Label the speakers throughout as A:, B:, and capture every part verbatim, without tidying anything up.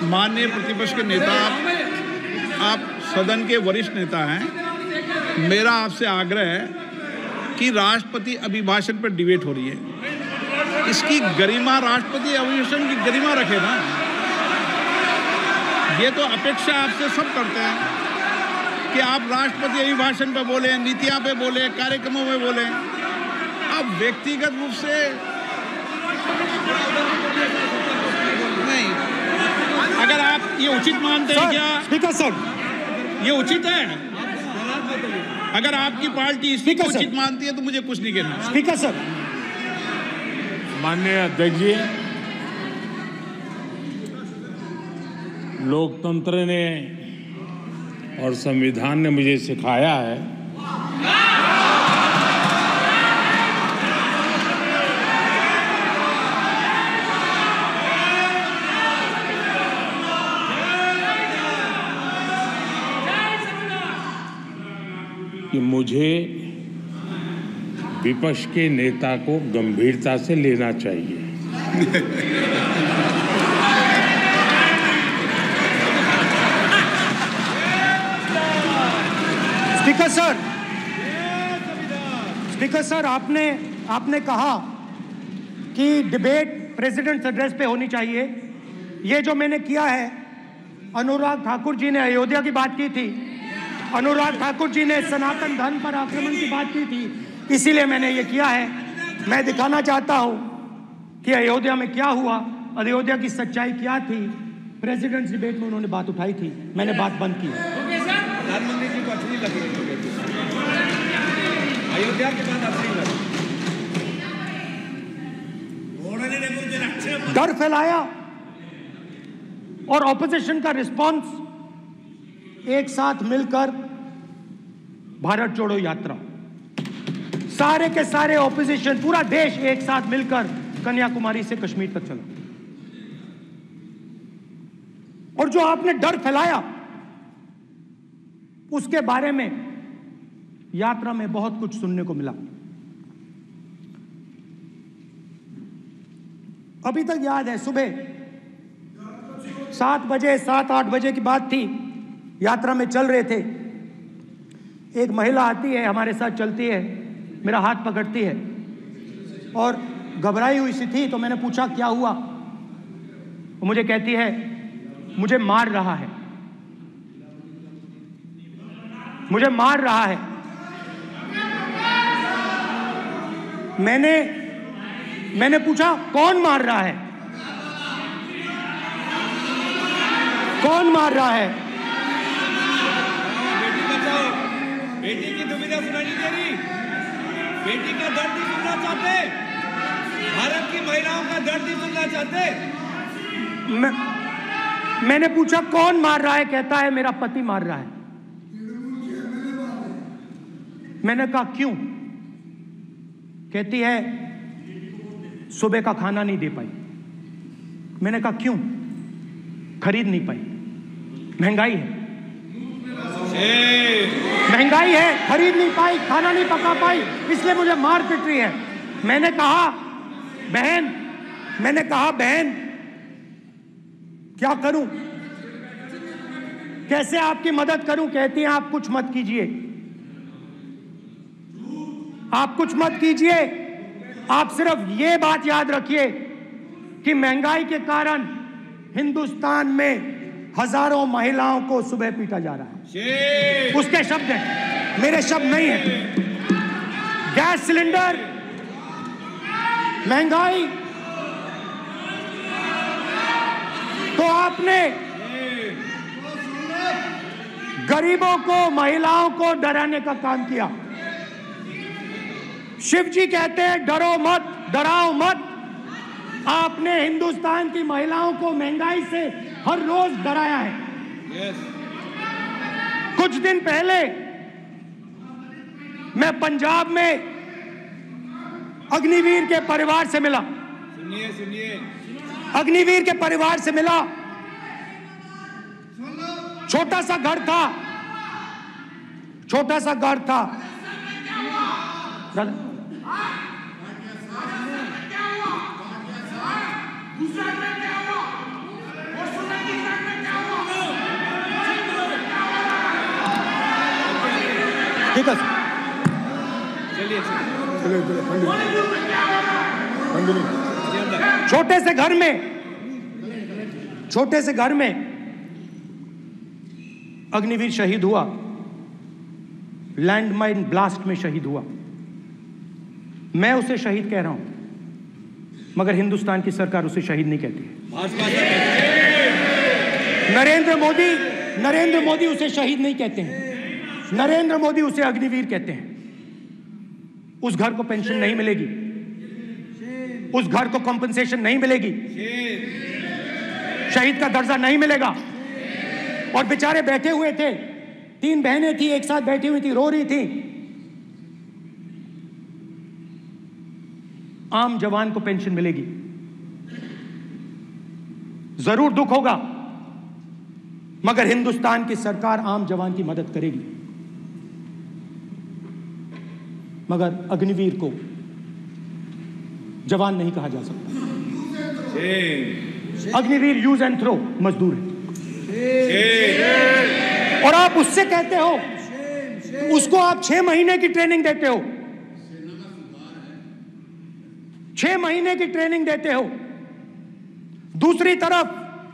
A: माननीय प्रतिपक्ष के नेता, आप सदन के वरिष्ठ नेता हैं। मेरा आपसे आग्रह है कि राष्ट्रपति अभिभाषण पर डिबेट हो रही है, इसकी गरिमा, राष्ट्रपति अभिभाषण की गरिमा रखे ना। ये तो अपेक्षा आपसे सब करते हैं कि आप राष्ट्रपति अभिभाषण पे बोले, नीतियां पे बोले, कार्यक्रमों में बोले। अब व्यक्तिगत रूप से नहीं, अगर आप ये उचित मानते हैं क्या?
B: स्पीकर सर,
A: ये उचित है? अगर आपकी पार्टी इसको उचित मानती है तो मुझे कुछ नहीं कहना।
B: Speaker sir.
C: माननीय अध्यक्ष जी, लोकतंत्र ने और संविधान ने मुझे सिखाया है कि मुझे विपक्ष के नेता को गंभीरता से लेना चाहिए।
B: स्पीकर सर, स्पीकर सर, आपने आपने कहा कि डिबेट प्रेसिडेंट्स एड्रेस पे होनी चाहिए। ये जो मैंने किया है, अनुराग ठाकुर जी ने अयोध्या की बात की थी, अनुराग ठाकुर जी ने सनातन धर्म पर आक्रमण की बात की थी, इसीलिए मैंने ये किया है। मैं दिखाना चाहता हूं कि अयोध्या में क्या हुआ, अयोध्या की सच्चाई क्या थी। प्रेसिडेंट्स डिबेट में उन्होंने बात उठाई थी, मैंने बात बंद की।
A: प्रधानमंत्री जी को अच्छी लगी अयोध्या के बाद अच्छी लगी।
B: डर फैलाया और ऑपोजिशन का रिस्पांस, एक साथ मिलकर भारत जोड़ो यात्रा, सारे के सारे ऑपोजिशन, पूरा देश एक साथ मिलकर कन्याकुमारी से कश्मीर तक चला। और जो आपने डर फैलाया, उसके बारे में यात्रा में बहुत कुछ सुनने को मिला। अभी तक याद है, सुबह सात बजे सात आठ बजे की बात थी, यात्रा में चल रहे थे। एक महिला आती है, हमारे साथ चलती है, मेरा हाथ पकड़ती है और घबराई हुई सी थी। तो मैंने पूछा क्या हुआ? वो मुझे कहती है मुझे मार रहा है, मुझे मार रहा है। मैंने मैंने पूछा कौन मार रहा है, कौन मार रहा है?
A: बेटी बचाओ, बेटी की दुविधा सुनाई दे रही, बेटी का दर्द नहीं सुनना चाहते, भारत की महिलाओं का दर्द नहीं सुनना चाहते।
B: मैं, मैंने पूछा कौन मार रहा है? कहता है मेरा पति मार रहा है। मैंने कहा क्यों? कहती है सुबह का खाना नहीं दे पाई। मैंने कहा क्यों? खरीद नहीं पाई, महंगाई है, महंगाई है, खरीद नहीं पाई, खाना नहीं पका पाई, इसलिए मुझे मार पिट रही है। मैंने कहा बहन, मैंने कहा बहन क्या करूं, कैसे आपकी मदद करूं? कहती हैं आप कुछ मत कीजिए, आप कुछ मत कीजिए, आप सिर्फ ये बात याद रखिए कि महंगाई के कारण हिंदुस्तान में हजारों महिलाओं को सुबह पीटा जा रहा है। उसके शब्द हैं, मेरे शब्द नहीं हैं। गैस सिलेंडर, महंगाई, तो आपने गरीबों को, महिलाओं को डराने का काम किया। शिव जी कहते हैं डरो मत, डराओ मत। आपने हिंदुस्तान की महिलाओं को महंगाई से हर रोज डराया है। yes. कुछ दिन पहले मैं पंजाब में अग्निवीर के परिवार से मिला।
A: सुनिए सुनिए
B: अग्निवीर के परिवार से मिला। छोटा सा घर था, छोटा सा घर था। ठीक है सर। छोटे से घर में छोटे से घर में अग्निवीर शहीद हुआ, लैंडमाइन ब्लास्ट में शहीद हुआ। मैं उसे शहीद कह रहा हूं, मगर हिंदुस्तान की सरकार उसे शहीद नहीं कहती है। नरेंद्र मोदी नरेंद्र मोदी उसे शहीद नहीं कहते हैं, नरेंद्र मोदी उसे अग्निवीर कहते हैं। उस घर को पेंशन नहीं मिलेगी, उस घर को कॉम्पनसेशन नहीं मिलेगी, शहीद का दर्जा नहीं मिलेगा। और बेचारे बैठे हुए थे, तीन बहनें थी, एक साथ बैठी हुई थी, रो रही थी। आम जवान को पेंशन मिलेगी, जरूर दुख होगा, मगर हिंदुस्तान की सरकार आम जवान की मदद करेगी। मगर अग्निवीर को जवान नहीं कहा जा सकता। अग्निवीर यूज एंड थ्रो मजदूर है। और आप उससे कहते हो, उसको आप छह महीने की ट्रेनिंग देते हो, छह महीने की ट्रेनिंग देते हो। दूसरी तरफ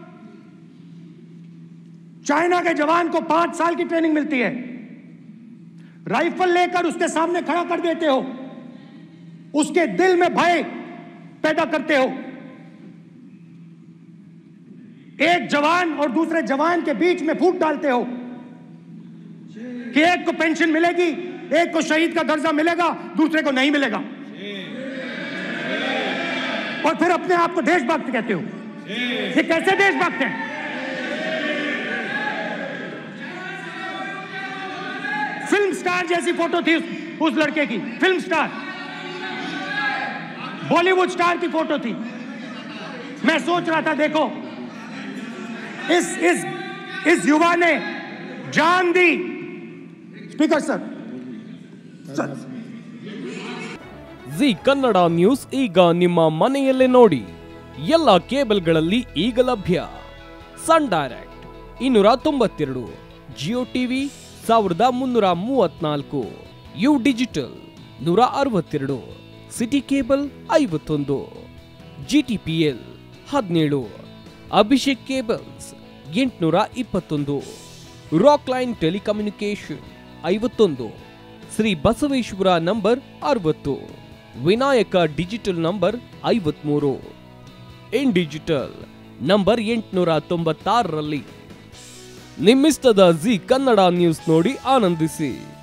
B: चाइना के जवान को पांच साल की ट्रेनिंग मिलती है, राइफल लेकर उसके सामने खड़ा कर देते हो, उसके दिल में भय पैदा करते हो। एक जवान और दूसरे जवान के बीच में फूट डालते हो कि एक को पेंशन मिलेगी, एक को शहीद का दर्जा मिलेगा, दूसरे को नहीं मिलेगा, और फिर अपने आप को देशभक्त कहते हो। ये कैसे देशभक्त हैं? फिल्म स्टार जैसी फोटो थी उस, उस लड़के की, फिल्म स्टार, बॉलीवुड स्टार की फोटो थी। मैं सोच रहा था, देखो इस इस इस युवा ने जान दी। Speaker sir, sir
D: Zee Kannada news ಈಗ ನಿಮ್ಮ ಮನೆಯಲ್ಲೇ ನೋಡಿ, ಎಲ್ಲ ಕೇಬಲ್ಗಳಲ್ಲಿ ಈಗ ಲಭ್ಯ. ಸನ್ ಡೈರೆಕ್ಟ್ ಇನ್ನೂರ ತೊಂಬತ್ತೆರಡು, ಜಿಯೋ ಟಿವಿ ಸಾವಿರದ ಮುನ್ನೂರ ಮೂವತ್ನಾಲ್ಕು, ಯು ಡಿಜಿಟಲ್ ನೂರ ಅರವತ್ತೆರಡು, ಸಿಟಿ ಕೇಬಲ್ ಐವತ್ತೊಂದು, ಜಿಟಿಪಿಎಲ್ ಹದಿನೇಳು, ಅಭಿಷೇಕ್ ಕೇಬಲ್ಸ್ ಎಂಟುನೂರ ಇಪ್ಪತ್ತೊಂದು, ರಾಕ್ ಲೈನ್ ಟೆಲಿಕಮ್ಯುನಿಕೇಶನ್ ಐವತ್ತೊಂದು, ಶ್ರೀ ಬಸವೇಶ್ವರ ನಂಬರ್ ಅರವತ್ತು, ವಿನಾಯಕ ಡಿಜಿಟಲ್ ನಂಬರ್ ಐವತ್ಮೂರು, ಇನ್ ಡಿಜಿಟಲ್ ನಂಬರ್ ಎಂಟುನೂರ ತೊಂಬತ್ತಾರರಲ್ಲಿ. ನಿಮ್ಮಿಸ್ತದ ಜಿ ಕನ್ನಡ ನ್ಯೂಸ್ ನೋಡಿ ಆನಂದಿಸಿ.